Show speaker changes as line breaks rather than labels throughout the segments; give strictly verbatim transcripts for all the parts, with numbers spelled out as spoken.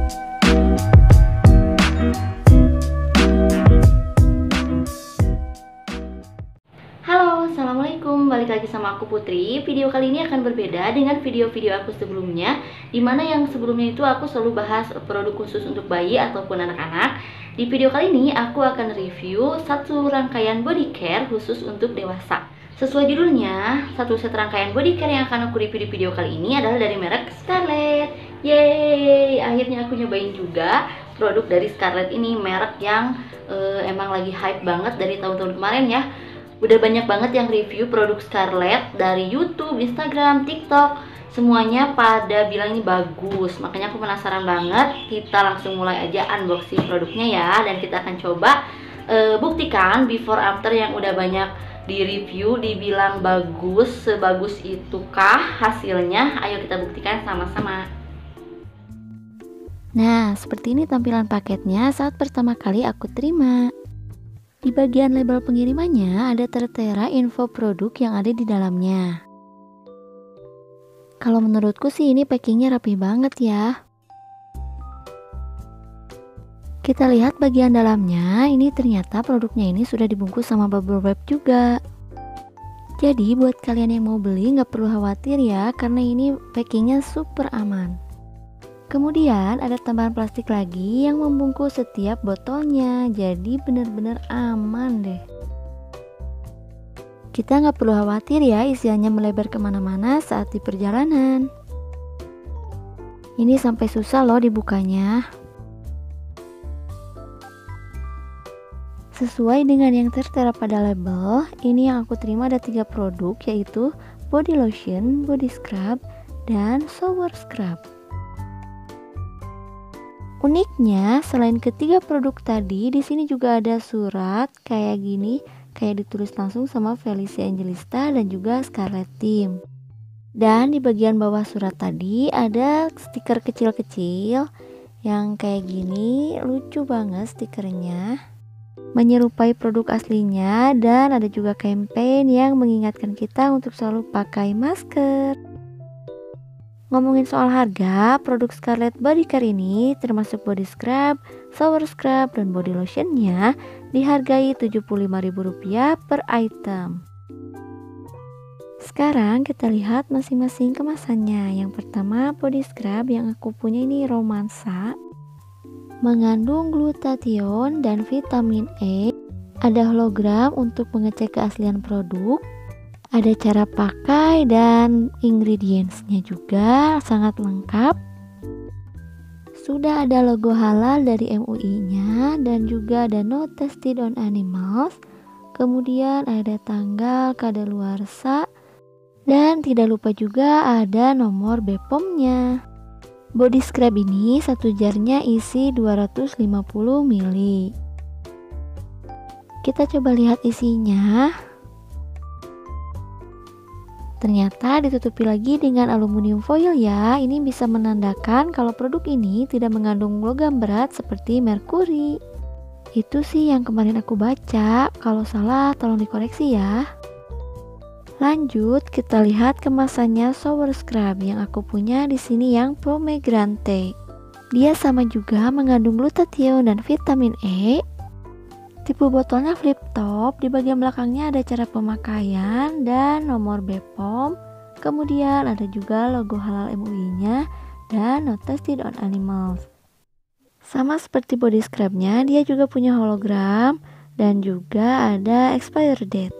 Halo, assalamualaikum, balik lagi sama aku Putri. Video kali ini akan berbeda dengan video-video aku sebelumnya, dimana yang sebelumnya itu aku selalu bahas produk khusus untuk bayi ataupun anak-anak. Di video kali ini aku akan review satu rangkaian body care khusus untuk dewasa. Sesuai judulnya, satu set rangkaian body care yang akan aku review di video kali ini adalah dari merek Scarlett. Yeay, akhirnya aku nyobain juga produk dari Scarlett ini, merek yang uh, emang lagi hype banget dari tahun-tahun kemarin ya. Udah banyak banget yang review produk Scarlett dari YouTube, Instagram, TikTok. Semuanya pada bilang ini bagus. Makanya aku penasaran banget. Kita langsung mulai aja unboxing produknya ya. Dan kita akan coba e, buktikan before after yang udah banyak di review, dibilang bagus. Sebagus itukah hasilnya? Ayo kita buktikan sama-sama.
Nah, seperti ini tampilan paketnya saat pertama kali aku terima. Di bagian label pengirimannya ada tertera info produk yang ada di dalamnya. Kalau menurutku sih ini packingnya rapi banget ya. Kita lihat bagian dalamnya, ini ternyata produknya ini sudah dibungkus sama bubble wrap juga. Jadi buat kalian yang mau beli nggak perlu khawatir ya, karena ini packingnya super aman. Kemudian ada tambahan plastik lagi yang membungkus setiap botolnya, jadi benar-benar aman deh. Kita nggak perlu khawatir ya isiannya melebar kemana-mana saat di perjalanan. Ini sampai susah loh dibukanya. Sesuai dengan yang tertera pada label, ini yang aku terima ada tiga produk, yaitu body lotion, body scrub, dan shower scrub. Uniknya, selain ketiga produk tadi, di sini juga ada surat kayak gini, kayak ditulis langsung sama Felicia Angelista dan juga Scarlett Team. Dan di bagian bawah surat tadi ada stiker kecil-kecil yang kayak gini, lucu banget stikernya. Menyerupai produk aslinya, dan ada juga campaign yang mengingatkan kita untuk selalu pakai masker. Ngomongin soal harga, produk Scarlett Body Care ini termasuk body scrub, shower scrub, dan body lotionnya dihargai tujuh puluh lima ribu rupiah per item. Sekarang kita lihat masing-masing kemasannya. Yang pertama body scrub yang aku punya ini romansa, mengandung glutathione dan vitamin E. Ada hologram untuk mengecek keaslian produk. Ada cara pakai dan ingredientsnya juga sangat lengkap. Sudah ada logo halal dari M U I-nya dan juga ada no tested on animals. Kemudian ada tanggal kadaluarsa dan tidak lupa juga ada nomor B P O M-nya. Body scrub ini satu jarnya isi dua ratus lima puluh mililiter. Kita coba lihat isinya. Ternyata ditutupi lagi dengan aluminium foil ya. Ini bisa menandakan kalau produk ini tidak mengandung logam berat seperti merkuri. Itu sih yang kemarin aku baca. Kalau salah tolong dikoreksi ya. Lanjut kita lihat kemasannya shower scrub yang aku punya di sini yang pomegranate. Dia sama juga mengandung glutathione dan vitamin E. Tipe botolnya flip top, di bagian belakangnya ada cara pemakaian dan nomor B P O M. Kemudian ada juga logo halal M U I-nya dan not tested on animals. Sama seperti body scrubnya, dia juga punya hologram dan juga ada expired date.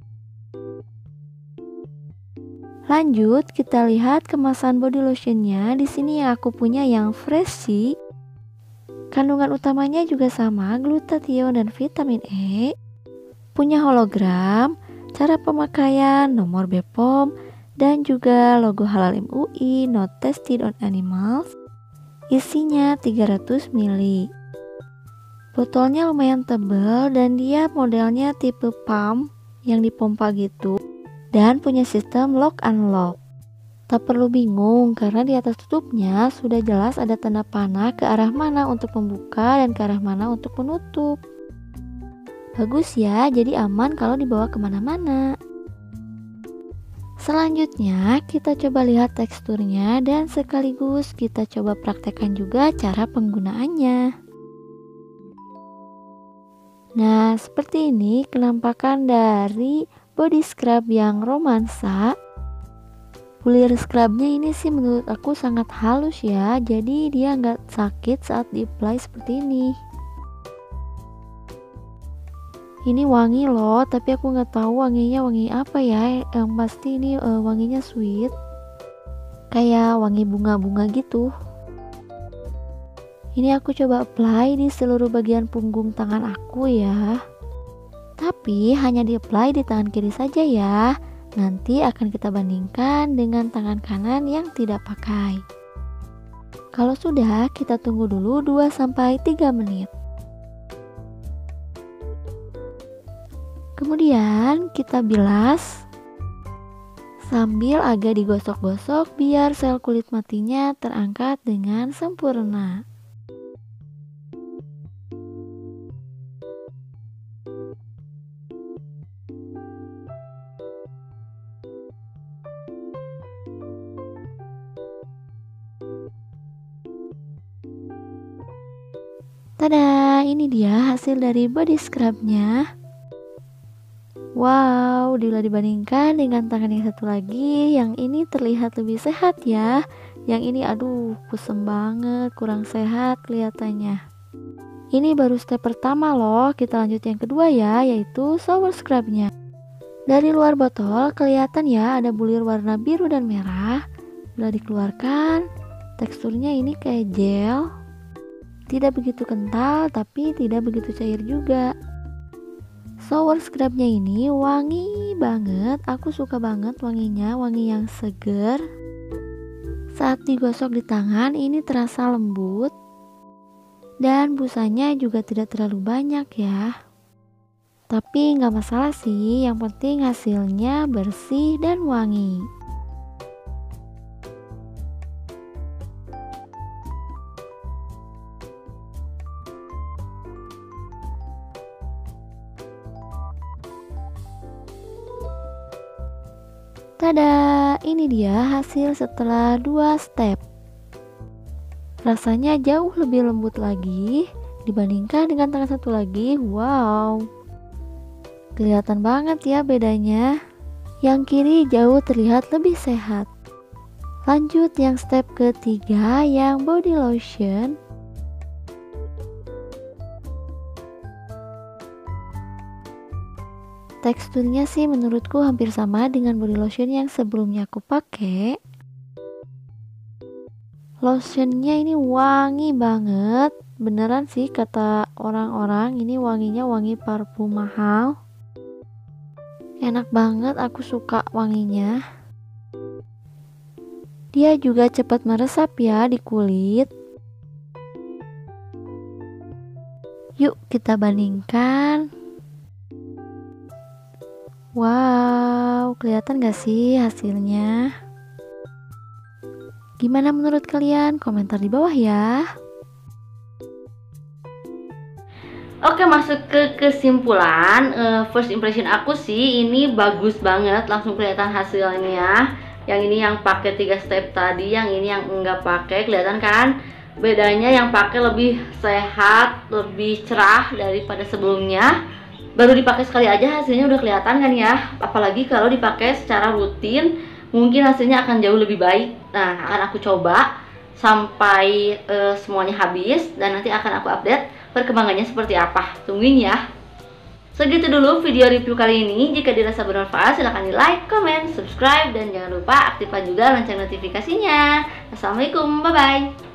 Lanjut kita lihat kemasan body lotionnya. Di sini yang aku punya yang Freshy. Kandungan utamanya juga sama, glutathione dan vitamin E. Punya hologram, cara pemakaian, nomor B P O M, dan juga logo halal M U I, not tested on animals. Isinya tiga ratus mililiter. Botolnya lumayan tebal dan dia modelnya tipe pump yang dipompa gitu. Dan punya sistem lock unlock. Tak perlu bingung karena di atas tutupnya sudah jelas ada tanda panah ke arah mana untuk membuka dan ke arah mana untuk menutup. Bagus ya, jadi aman kalau dibawa kemana-mana. Selanjutnya kita coba lihat teksturnya dan sekaligus kita coba praktekkan juga cara penggunaannya. Nah, seperti ini penampakan dari body scrub yang romansa. Bulir scrubnya ini sih menurut aku sangat halus ya, jadi dia nggak sakit saat di-apply seperti ini. Ini wangi loh, tapi aku nggak tahu wanginya wangi apa ya. Yang pasti ini uh, wanginya sweet, kayak wangi bunga-bunga gitu. Ini aku coba apply di seluruh bagian punggung tangan aku ya. Tapi hanya di-apply di tangan kiri saja ya. Nanti akan kita bandingkan dengan tangan kanan yang tidak pakai. Kalau sudah, kita tunggu dulu dua sampai tiga menit. Kemudian kita bilas sambil agak digosok-gosok biar sel kulit matinya terangkat dengan sempurna. Tada, ini dia hasil dari body scrubnya. Wow, bila dibandingkan dengan tangan yang satu lagi, yang ini terlihat lebih sehat ya. Yang ini aduh, kusem banget, kurang sehat kelihatannya. Ini baru step pertama loh, kita lanjut yang kedua ya, yaitu shower scrubnya. Dari luar botol kelihatan ya ada bulir warna biru dan merah. Bila dikeluarkan, teksturnya ini kayak gel. Tidak begitu kental, tapi tidak begitu cair juga. Shower scrubnya ini wangi banget, aku suka banget wanginya, wangi yang seger. Saat digosok di tangan ini terasa lembut dan busanya juga tidak terlalu banyak ya. Tapi nggak masalah sih, yang penting hasilnya bersih dan wangi. Tada, ini dia hasil setelah dua step. Rasanya jauh lebih lembut lagi dibandingkan dengan tangan satu lagi. Wow, kelihatan banget ya bedanya. Yang kiri jauh terlihat lebih sehat. Lanjut yang step ketiga, yang body lotion. Teksturnya sih menurutku hampir sama dengan body lotion yang sebelumnya aku pakai. Lotionnya ini wangi banget, beneran sih kata orang-orang ini wanginya wangi parfum mahal. Enak banget, aku suka wanginya. Dia juga cepat meresap ya di kulit. Yuk kita bandingkan. Wow, kelihatan gak sih hasilnya? Gimana menurut kalian? Komentar di bawah ya.
Oke, masuk ke kesimpulan. uh, First impression aku sih ini bagus banget, langsung kelihatan hasilnya. Yang ini yang pakai tiga step tadi, yang ini yang enggak pakai, kelihatan kan? Bedanya yang pakai lebih sehat, lebih cerah daripada sebelumnya. Baru dipakai sekali aja hasilnya udah kelihatan kan ya. Apalagi kalau dipakai secara rutin, mungkin hasilnya akan jauh lebih baik. Nah, akan aku coba sampai uh, semuanya habis, dan nanti akan aku update perkembangannya seperti apa. Tungguin ya. Segitu dulu video review kali ini. Jika dirasa bermanfaat, silahkan di like, comment, subscribe, dan jangan lupa aktifkan juga lonceng notifikasinya. Assalamualaikum, bye bye.